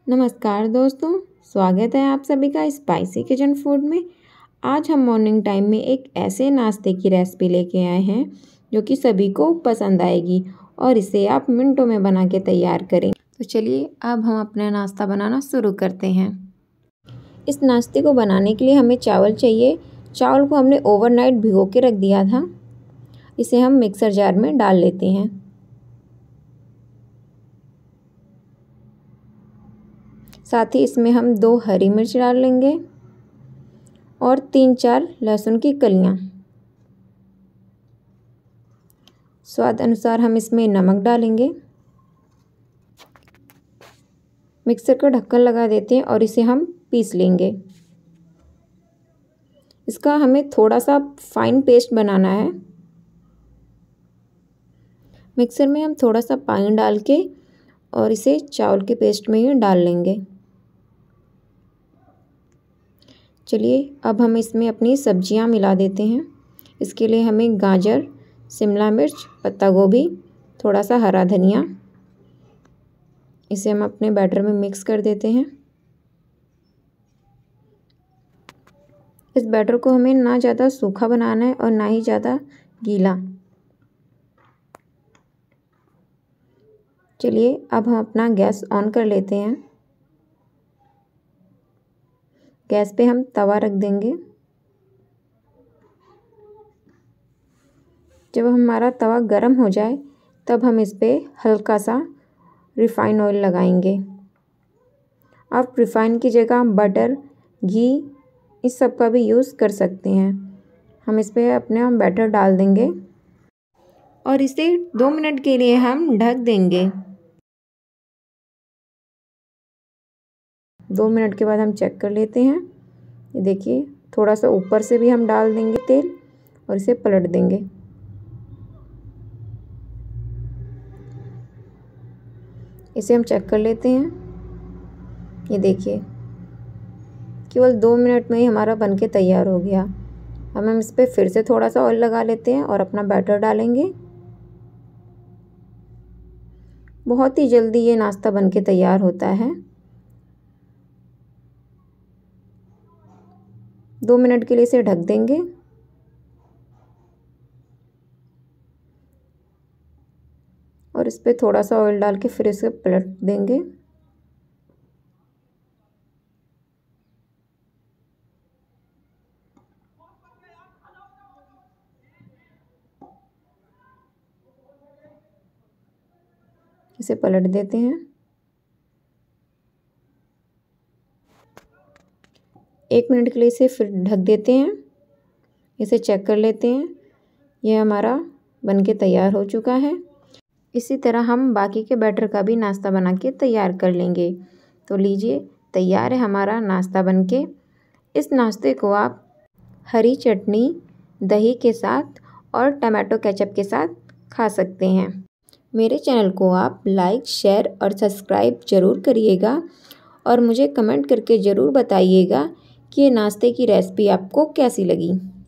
नमस्कार दोस्तों, स्वागत है आप सभी का स्पाइसी किचन फूड में। आज हम मॉर्निंग टाइम में एक ऐसे नाश्ते की रेसिपी लेके आए हैं जो कि सभी को पसंद आएगी और इसे आप मिनटों में बना के तैयार करें। तो चलिए अब हम अपना नाश्ता बनाना शुरू करते हैं। इस नाश्ते को बनाने के लिए हमें चावल चाहिए। चावल को हमने ओवरनाइट भिगो के रख दिया था। इसे हम मिक्सर जार में डाल लेते हैं। साथ ही इसमें हम 2 हरी मिर्च डाल लेंगे और 3-4 लहसुन की कलियां। स्वाद अनुसार हम इसमें नमक डालेंगे। मिक्सर का ढक्कन लगा देते हैं और इसे हम पीस लेंगे। इसका हमें थोड़ा सा फाइन पेस्ट बनाना है। मिक्सर में हम थोड़ा सा पानी डाल के और इसे चावल के पेस्ट में ही डाल लेंगे। चलिए अब हम इसमें अपनी सब्जियां मिला देते हैं। इसके लिए हमें गाजर, शिमला मिर्च, पत्ता गोभी, थोड़ा सा हरा धनिया, इसे हम अपने बैटर में मिक्स कर देते हैं। इस बैटर को हमें ना ज़्यादा सूखा बनाना है और ना ही ज़्यादा गीला। चलिए अब हम अपना गैस ऑन कर लेते हैं। गैस पे हम तवा रख देंगे। जब हमारा तवा गर्म हो जाए तब हम इस पे हल्का सा रिफ़ाइन ऑयल लगाएंगे। आप रिफ़ाइन की जगह बटर, घी इस सब का भी यूज़ कर सकते हैं। हम इस पे अपने बैटर डाल देंगे और इसे 2 मिनट के लिए हम ढक देंगे। 2 मिनट के बाद हम चेक कर लेते हैं। ये देखिए, थोड़ा सा ऊपर से भी हम डाल देंगे तेल और इसे पलट देंगे। इसे हम चेक कर लेते हैं। ये देखिए, केवल 2 मिनट में ही हमारा बनके तैयार हो गया। अब हम इस पे फिर से थोड़ा सा ऑयल लगा लेते हैं और अपना बैटर डालेंगे। बहुत ही जल्दी ये नाश्ता बनके तैयार होता है। 2 मिनट के लिए इसे ढक देंगे और इस पे थोड़ा सा ऑयल डाल के फिर इसे पलट देंगे। इसे पलट देते हैं। 1 मिनट के लिए इसे फिर ढक देते हैं। इसे चेक कर लेते हैं। यह हमारा बनके तैयार हो चुका है। इसी तरह हम बाकी के बैटर का भी नाश्ता बना के तैयार कर लेंगे। तो लीजिए, तैयार है हमारा नाश्ता बनके। इस नाश्ते को आप हरी चटनी, दही के साथ और टमाटो केचप के साथ खा सकते हैं। मेरे चैनल को आप लाइक, शेयर और सब्सक्राइब ज़रूर करिएगा और मुझे कमेंट करके ज़रूर बताइएगा कि ये नाश्ते की रेसिपी आपको कैसी लगी।